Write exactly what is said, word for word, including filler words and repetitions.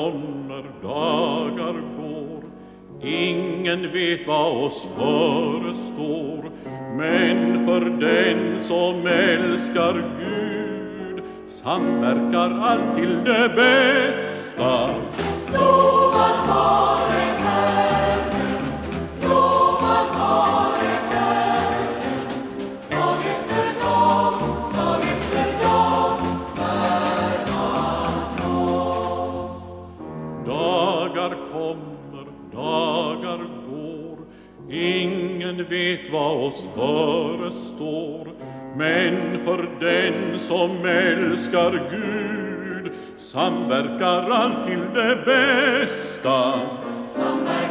kommer, dagar går. Ingen vet vad oss förestår, men för den som älskar Gud samverkar allt till det bästa. Lovad vare Herren, lovad vare Herren, dag efter dag, dag efter dag, när han oss. Dagar kommer, dagar går, ingen vet vad oss förestår, men för den som älskar Gud samverkar allt till det bästa. Samverkar